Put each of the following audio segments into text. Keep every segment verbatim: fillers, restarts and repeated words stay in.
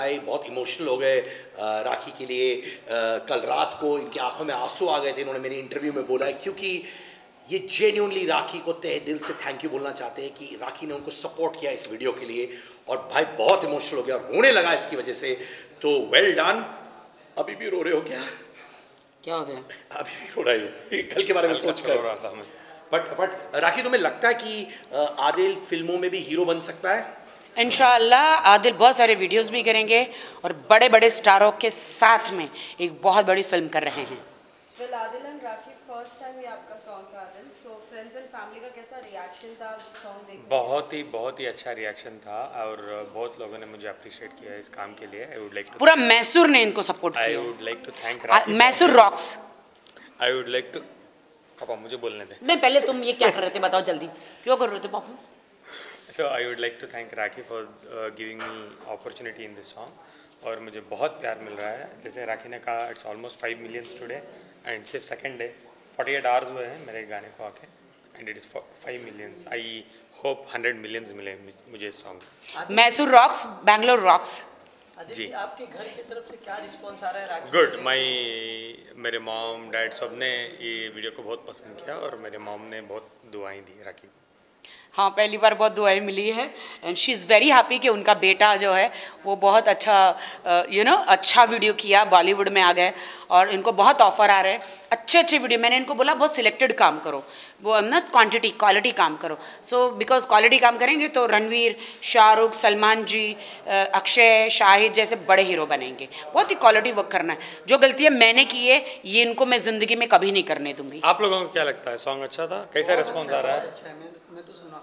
भाई बहुत इमोशनल हो गए राखी के लिए। कल रात को इनकी आंखों में आंसू आ गए थे, इन्होंने मेरे इंटरव्यू में बोला है, क्योंकि ये जेन्युइनली राखी को तहे दिल से थैंक यू बोलना चाहते हैं कि राखी ने उनको सपोर्ट किया इस वीडियो के लिए। और भाई बहुत इमोशनल हो गया, रोने लगा इसकी वजह से। तो वेल डन। अभी भी रो रहे हो क्या? क्या हो गया? अभी भी रो रही है कल के बारे में सोच कर? रहा था मैं। बट बट राखी, तुम्हें लगता है कि आदिल फिल्मों में भी हीरो बन सकता है? इंशाअल्लाह आदिल बहुत सारे वीडियोस भी करेंगे और बड़े बड़े स्टारों के साथ में एक बहुत बड़ी फिल्म कर रहे हैं। Well, Adil and Rakhi first time ये आपका सॉन्ग था Adil, so friends and family का कैसा रिएक्शन था सॉन्ग देखने? बहुत ही बहुत ही अच्छा रिएक्शन था और बहुत लोगों ने मुझे अप्रिशिएट किया इस काम के लिए। आई वुड लाइक टू पूरा मैसूर ने इनको सपोर्ट किया। I would like to thank Rakhi. Mysore rocks. I would like to पापा मुझे बोलने दे। नहीं, पहले तुम ये क्या कर रहे थे बताओ जल्दी, क्यों कर रहे थे पापा? So I would like to thank Rakhi for uh, giving me opportunity in this song और मुझे बहुत प्यार मिल रहा है। जैसे राखी ने कहा it's almost five millions today and सिर्फ second day forty eight hours हुए हैं मेरे गाने को आके and it is five millions. I hope hundred millions मिले मुझे इस song. Mysore rocks, Bangalore rocks. जी, आपके घर की तरफ से क्या रिस्पॉन्स आ रहा है राखी? गुड। माई मेरे मॉम डैड सब ने ये वीडियो को बहुत पसंद किया और मेरे मॉम ने बहुत दुआएं दी राखी को। हाँ, पहली बार बहुत दुआएं मिली है and she is very happy कि उनका बेटा जो है वो बहुत अच्छा यू नो अच्छा वीडियो किया, बॉलीवुड में आ गए और इनको बहुत ऑफर आ रहे हैं अच्छे अच्छे वीडियो। मैंने इनको बोला बहुत सिलेक्टेड काम करो, वो ना क्वांटिटी क्वालिटी काम करो। सो बिकॉज क्वालिटी काम करेंगे तो रणवीर, शाहरुख, सलमान जी, अक्षय, शाहिद जैसे बड़े हीरो बनेंगे। बहुत ही क्वालिटी वर्क करना है। जो गलतियाँ मैंने की है ये इनको मैं ज़िंदगी में कभी नहीं करने दूंगी। आप लोगों को क्या लगता है सॉन्ग अच्छा था? कैसा रिस्पॉन्स आ रहा है? अच्छा है, मैं तो सुना।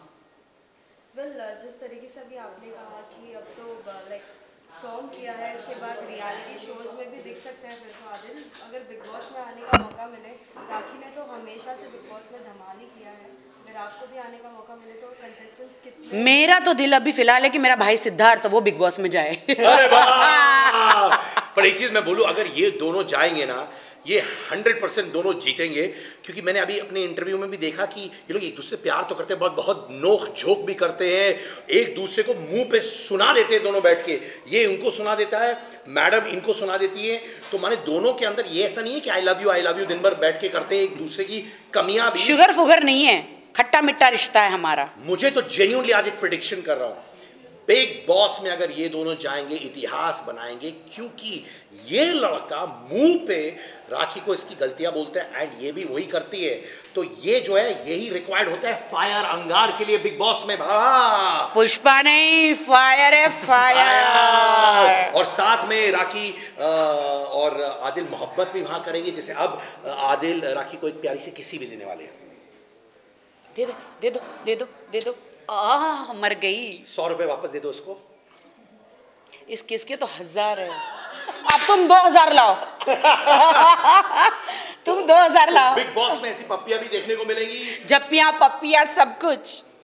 वेल well, जिस तरीके से अभी आपने कहा कि अब तो लाइक सॉन्ग किया है, इसके बाद रियलिटी शोज में भी दिख सकते हैं फिर तो आदिल। अगर बिग बॉस में आने का मौका मिले, राखी ने तो हमेशा से बिग बॉस में धमाल ही किया है, अगर आपको भी आने का मौका मिले तो कंटेस्टेंट्स कितने? मेरा तो दिल अभी फिलहाल है कि मेरा भाई सिद्धार्थ वो बिग बॉस में जाए। अरे वाह! पर एक चीज मैं बोलूं, अगर ये दोनों जाएंगे ना ये हंड्रेड परसेंट दोनों जीतेंगे, क्योंकि मैंने अभी अपने इंटरव्यू में भी देखा कि ये लोग एक दूसरे से प्यार तो करते हैं, बहुत बहुत नोक झोंक भी करते हैं, एक दूसरे को मुंह पे सुना देते हैं दोनों बैठ के। ये उनको सुना देता है, मैडम इनको सुना देती है। तो माने दोनों के अंदर ये ऐसा नहीं है कि I love you I love you दिन भर बैठ के करते हैं, एक दूसरे की कमियां भी। शुगर फुगर नहीं है, खट्टा मिट्टा रिश्ता है हमारा। मुझे तो जेन्युइनली आज एक प्रेडिक्शन कर रहा हूँ, बिग बॉस में अगर ये दोनों जाएंगे इतिहास बनाएंगे, क्योंकि ये लड़का मुंह पे राखी को इसकी गलतियां बोलते हैं एंड ये भी वही करती है। तो ये जो है यही रिक्वायर्ड होता है फायर अंगार के लिए बिग बॉस में। भाई पुष्पा नहीं, फायर है फायर। और साथ में राखी और आदिल मोहब्बत भी वहां करेंगे। जैसे अब आदिल राखी को एक प्यारी सी किसी भी देने वाले हैं। दे दो दे दो दे दो दे दो। आह मर गई। सौ रुपए वापस दे दो उसको। इस किस के तो हजार है। अब तुम दो हजार लाओ। तुम दो हजार लाओ। बिग बॉस में ऐसी पप्पियां भी देखने को मिलेंगी, जप्पियां पप्पियां सब कुछ।